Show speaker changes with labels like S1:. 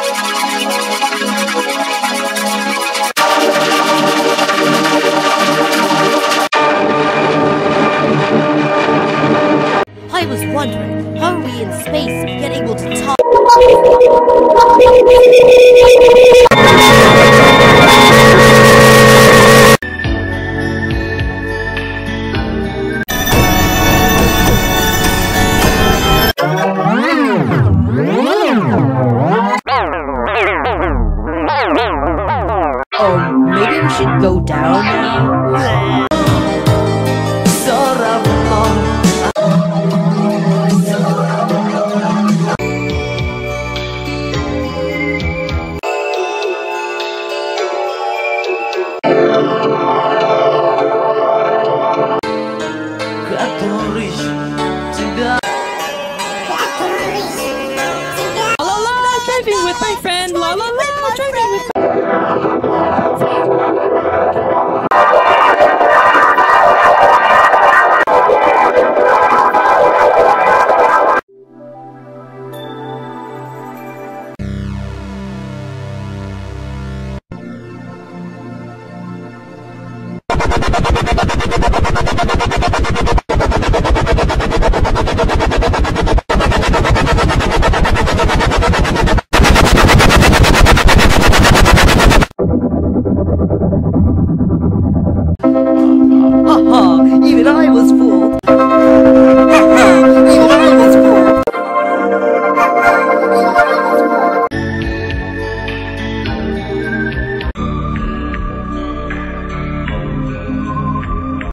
S1: I was wondering, how are we in space yet able to talk? Oh, maybe we should go down now?
S2: Driving with my friend, la la la, driving with